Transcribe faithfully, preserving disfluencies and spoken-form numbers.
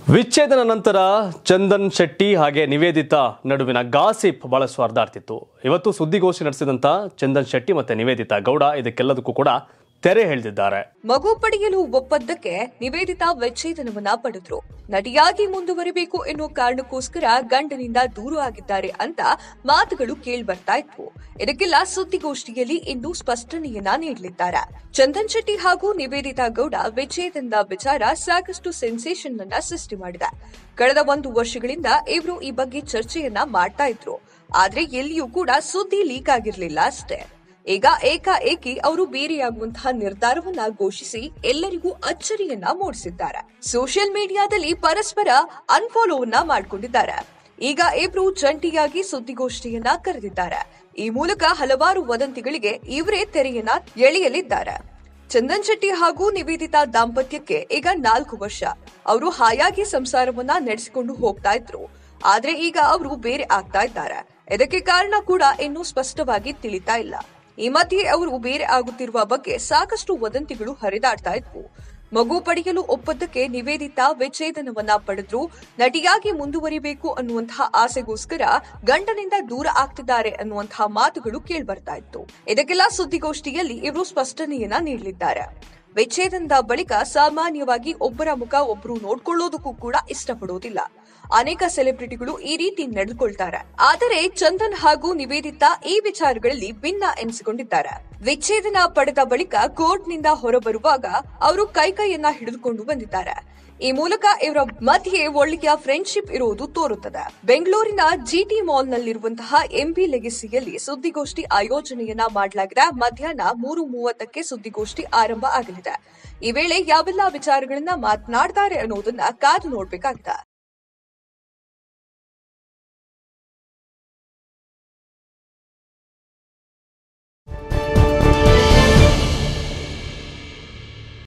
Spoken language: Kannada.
ವಿಚ್ಛೇದನ ನಂತರ ಚಂದನ್ ಶೆಟ್ಟಿ ಹಾಗೆ ನಿವೇದಿತಾ ನಡುವಿನ ಗಾಸಿಪ್ ಬಹಳ ಸ್ವಾರ್ಧಾರ್ತಿತ್ತು. ಇವತ್ತು ಸುದ್ದಿಗೋಷ್ಠಿ ನಡೆಸಿದಂತ ಚಂದನ್ ಶೆಟ್ಟಿ ಮತ್ತೆ ನಿವೇದಿತಾ ಗೌಡ ಇದಕ್ಕೆಲ್ಲದಕ್ಕೂ ಕೂಡ ತೆರೆ ಎಳೆದಿದ್ದಾರೆ. ಮಗು ಪಡೆಯಲು ಒಪ್ಪಂದಕ್ಕೆ ನಿವೇದಿತಾ ವಿಚ್ಛೇದನವನ್ನ ಪಡೆದ್ರು. ನಟಿಯಾಗಿ ಮುಂದುವರಿಬೇಕು ಎನ್ನುವ ಕಾರಣಕ್ಕೋಸ್ಕರ ಗಂಡನಿಂದ ದೂರ ಆಗಿದ್ದಾರೆ ಅಂತ ಮಾತುಗಳು ಕೇಳಿ ಬರ್ತಾ ಇದ್ವು. ಇದಕ್ಕೆಲ್ಲ ಸುದ್ದಿಗೋಷ್ಠಿಯಲ್ಲಿ ಇಂದು ಸ್ಪಷ್ಟನೆಯನ್ನ ನೀಡಲಿದ್ದಾರೆ. ಚಂದನ್ ಶೆಟ್ಟಿ ಹಾಗೂ ನಿವೇದಿತಾ ಗೌಡ ವಿಚ್ಛೇದನದ ವಿಚಾರ ಸಾಕಷ್ಟು ಸೆನ್ಸೇಷನ್ ಅನ್ನ ಸೃಷ್ಟಿ ಮಾಡಿದೆ. ಕಳೆದ ಒಂದು ವರ್ಷಗಳಿಂದ ಇವರು ಈ ಬಗ್ಗೆ ಚರ್ಚೆಯನ್ನ ಮಾಡ್ತಾ ಇದ್ರು. ಆದ್ರೆ ಎಲ್ಲಿಯೂ ಕೂಡ ಸುದ್ದಿ ಲೀಕ್ ಆಗಿರ್ಲಿಲ್ಲ ಅಷ್ಟೇ. ಈಗ ಏಕಾಏಕಿ ಅವರು ಬೇರೆಯಾಗುವಂತಹ ನಿರ್ಧಾರವನ್ನ ಘೋಷಿಸಿ ಎಲ್ಲರಿಗೂ ಅಚ್ಚರಿಯನ್ನ ಮೂಡಿಸಿದ್ದಾರೆ. ಸೋಷಿಯಲ್ ಮೀಡಿಯಾದಲ್ಲಿ ಪರಸ್ಪರ ಅನ್ಫಾಲೋವನ್ನ ಮಾಡಿಕೊಂಡಿದ್ದಾರೆ. ಈಗ ಇಬ್ರು ಜಂಟಿಯಾಗಿ ಸುದ್ದಿಗೋಷ್ಠಿಯನ್ನ ಕರೆದಿದ್ದಾರೆ. ಈ ಮೂಲಕ ಹಲವಾರು ವದಂತಿಗಳಿಗೆ ಇವರೇ ತೆರೆಯನ್ನ ಎಳೆಯಲಿದ್ದಾರೆ. ಚಂದನ್ ಶೆಟ್ಟಿ ಹಾಗೂ ನಿವೇದಿತಾ ದಾಂಪತ್ಯಕ್ಕೆ ಈಗ ನಾಲ್ಕು ವರ್ಷ. ಅವರು ಹಾಯಾಗಿ ಸಂಸಾರವನ್ನ ನಡೆಸಿಕೊಂಡು ಹೋಗ್ತಾ ಇದ್ರು. ಆದ್ರೆ ಈಗ ಅವರು ಬೇರೆ ಆಗ್ತಾ ಇದ್ದಾರೆ. ಇದಕ್ಕೆ ಕಾರಣ ಕೂಡ ಇನ್ನೂ ಸ್ಪಷ್ಟವಾಗಿ ತಿಳಿತಾ ಇಲ್ಲ. ಈ ಮಧ್ಯೆ ಅವರು ಬೇರೆ ಆಗುತ್ತಿರುವ ಬಗ್ಗೆ ಸಾಕಷ್ಟು ವದಂತಿಗಳು ಹರಿದಾಡ್ತಾ ಇದ್ವು. ಮಗು ಪಡೆಯಲು ಒಪ್ಪಂದಕ್ಕೆ ನಿವೇದಿತಾ ವಿಚ್ಛೇದನವನ್ನ ಪಡೆದ್ರು. ನಟಿಯಾಗಿ ಮುಂದುವರಿಬೇಕು ಅನ್ನುವಂತಹ ಆಸೆಗೋಸ್ಕರ ಗಂಡನಿಂದ ದೂರ ಆಗ್ತಿದ್ದಾರೆ ಅನ್ನುವಂತಹ ಮಾತುಗಳು ಕೇಳ್ಬರ್ತಾ ಇತ್ತು. ಇದಕ್ಕೆಲ್ಲ ಸುದ್ದಿಗೋಷ್ಠಿಯಲ್ಲಿ ಇವರು ಸ್ಪಷ್ಟನೆಯನ್ನ ನೀಡಲಿದ್ದಾರೆ. ವಿಚ್ಛೇದನದ ಬಳಿಕ ಸಾಮಾನ್ಯವಾಗಿ ಒಬ್ಬರ ಮುಖ ಒಬ್ಬರು ನೋಡ್ಕೊಳ್ಳೋದಕ್ಕೂ ಕೂಡ ಇಷ್ಟಪಡೋದಿಲ್ಲ. ಅನೇಕ ಸೆಲೆಬ್ರಿಟಿಗಳು ಈ ರೀತಿ ನಡೆದುಕೊಳ್ತಾರೆ. ಆದರೆ ಚಂದನ್ ಹಾಗೂ ನಿವೇದಿತಾ ಈ ವಿಚಾರಗಳಲ್ಲಿ ಭಿನ್ನ ಎನಿಸಿಕೊಂಡಿದ್ದಾರೆ. ವಿಚ್ಛೇದನ ಪಡೆದ ಬಳಿಕ ಕೋರ್ಟ್ನಿಂದ ಹೊರಬರುವಾಗ ಅವರು ಕೈಕೈಯನ್ನ ಹಿಡಿದುಕೊಂಡು ಬಂದಿದ್ದಾರೆ. ಈ ಮೂಲಕ ಇವರ ಮಧ್ಯೆ ಒಳ್ಳೆಯ ಫ್ರೆಂಡ್ಶಿಪ್ ಇರುವುದು ತೋರುತ್ತದೆ. ಬೆಂಗಳೂರಿನ ಜಿಟಿ ಮಾಲ್ ನಲ್ಲಿರುವಂತಹ ಎಂಬಿ ಲೆಗೆಸಿಯಲ್ಲಿ ಸುದ್ದಿಗೋಷ್ಠಿ ಆಯೋಜನೆಯನ್ನ ಮಾಡಲಾಗಿದೆ. ಮಧ್ಯಾಹ್ನ ಮೂರು ಮೂವತ್ತಕ್ಕೆ ಸುದ್ದಿಗೋಷ್ಠಿ ಆರಂಭ ಆಗಲಿದೆ. ಈ ವೇಳೆ ಯಾವೆಲ್ಲಾ ವಿಚಾರಗಳನ್ನ ಮಾತನಾಡ್ತಾರೆ ಅನ್ನೋದನ್ನ ಕಾದು ನೋಡ್ಬೇಕಾಗಿದೆ.